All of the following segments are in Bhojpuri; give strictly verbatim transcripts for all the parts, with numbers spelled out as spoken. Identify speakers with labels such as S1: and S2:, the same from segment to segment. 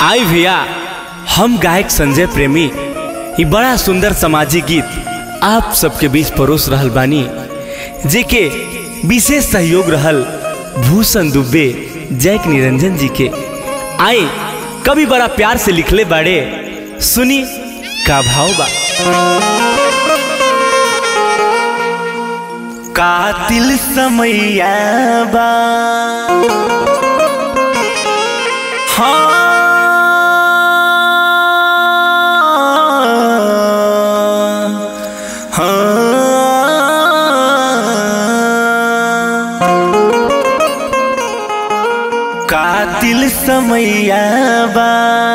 S1: आई भैया, हम गायक संजय प्रेमी ये बड़ा सुंदर सामाजिक गीत आप सबके बीच परोस रहल बानी, जेके विशेष सहयोग रहल भूषण दुबे, जैक निरंजन जी के। आई कभी बड़ा प्यार से लिखले बाड़े, सुनी का भाव बा। कातिल समैया बा हाँ कातिल समैया बा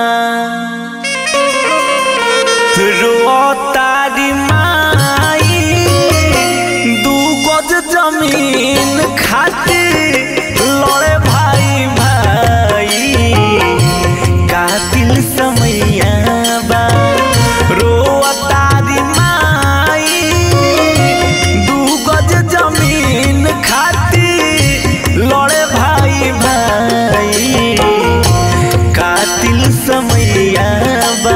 S1: रोतारी माई दू गज जमीन खातिर लड़े भाई भाई। कातिल समैया बा रोतारी माई दू गज जमीन खातिर लड़े भाई भाई। कातिल समैया बा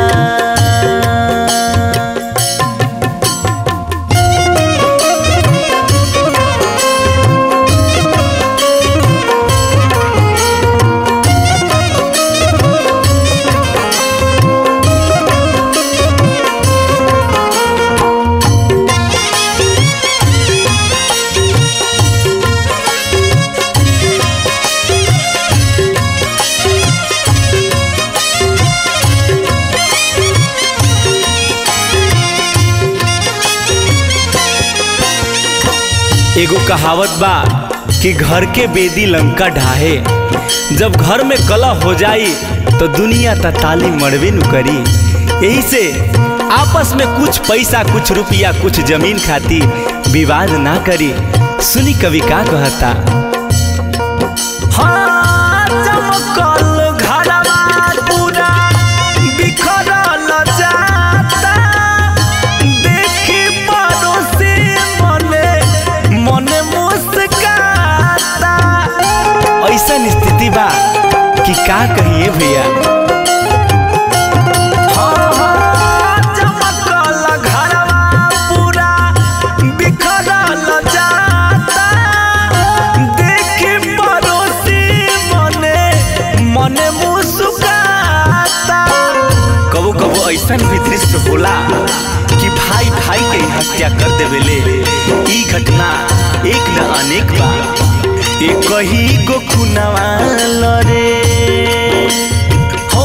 S1: एगो कहावत बा कि घर के बेदी लंका ढाहे। जब घर में कलह हो जाई तो दुनिया ताली मरबे नु करी। यही से आपस में कुछ पैसा, कुछ रुपया, कुछ जमीन खाती विवाद ना करी। सुनी कवि का कहता। हाँ, चमकल घरवा पूरा बिखरल जाता, देखी पड़ोसी मने मने मुस्काता। ऐसा स्थिति बा कि का कहिए भैया। हाँ हाँ, चमकल घरवा पूरा बिखरल जाता, देखी पड़ोसी मने मने मुस्काता। कबो कबो ऐसा भी दृश्य होला कि भाई भाई के हत्या कर देवेले। ई घटना एक न अनेक बा, एक ही गो खुनवा लरे हो।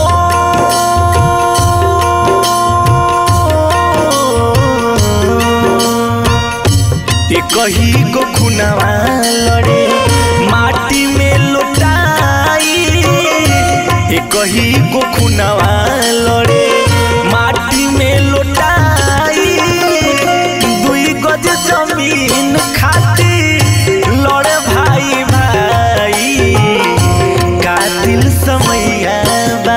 S1: एक ही गो खुनवा लड़े माटी में लुटाई। एक ही गो खुनवा लड़े माटी में लुटाई। दुई गज जमीन खातिर लड़े भाई भाई। कातिल समैया बा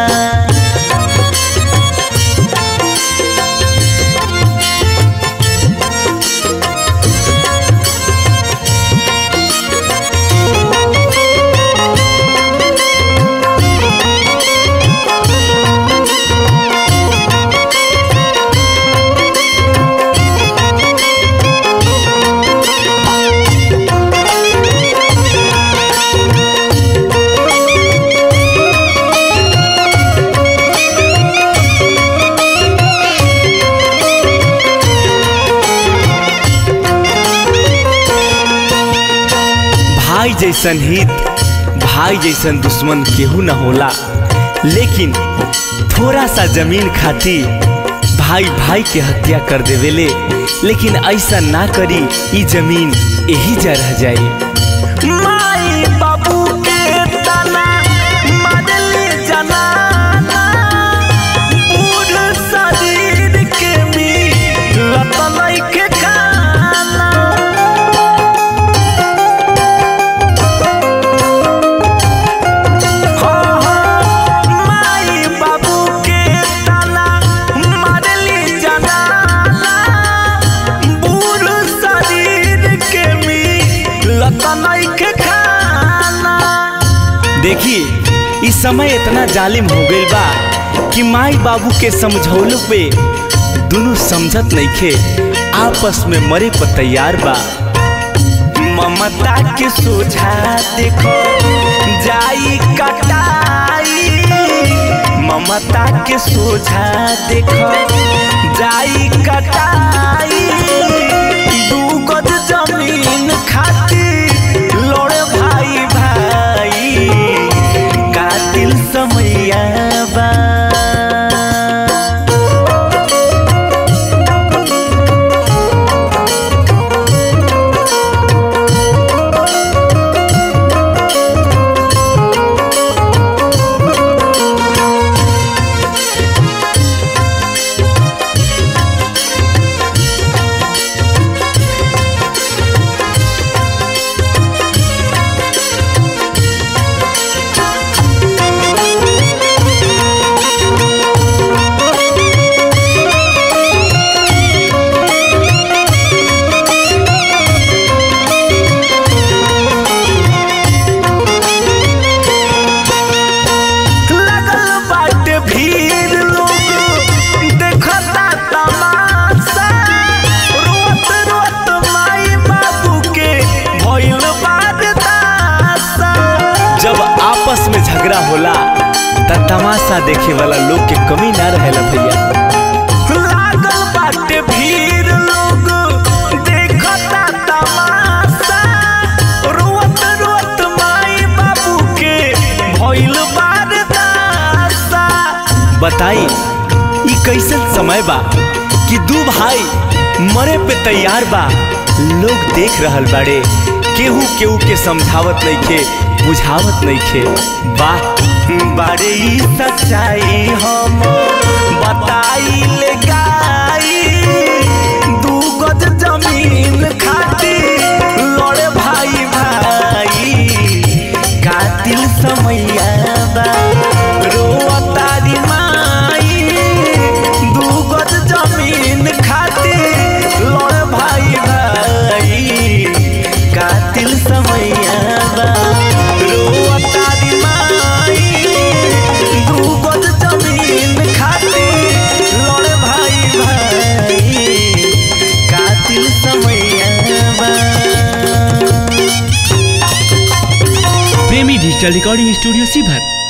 S1: भाई जैसन हित, भाई जैसन दुश्मन केहू न होला। लेकिन थोड़ा सा जमीन खाती भाई भाई के हत्या कर देवेले। लेकिन ऐसा ना करी, ई जमीन यही जा रह जाए। माई बाबू के तना मारले जनाना, पूरा शरीर के मिलत नइखे खाना। देखी इस समय इतना जालिम हो गइल बा कि माई बाबू के समझौलों पे दोनों समझत नइखे, आपस में मरे पर तैयार बा। ममता के सोझा देखो जाई कटाई, ममता के सोझा देखो जाई कटाई। दू गज जमीन खातिर लड़े भाई भाई, कातिल समैया बा। जब आपस में झगड़ा होला त तमाशा देखे वाला लोग के कमी ना रहेला भैया। लागल बाटे भीड़ लोग देखता तमाशा, रोत रोत माई बाबू के भइल बारदासा। बताई ई कैसन समय बा कि दू भाई मरे पे तैयार बा, लोग देख रहल बाड़े, केहू केहू के समझावत नइखे, बुझावत नइखे। वाह बारे ई सच्चाई हम बताई ले गाई, दू गज जमीन खातिर लड़े भाई भाई, कातिल समैया बा। रोतारी माई दू गज जमीन खातिर लड़े भाई भाई, कातिल समैया बा। रोतारी माई दू गज जमीन खातिर लड़े भाई भाई, कातिल समैया बा।
S2: प्रेमी डिजिटल रिकॉर्डिंग स्टूडियो शिवहर।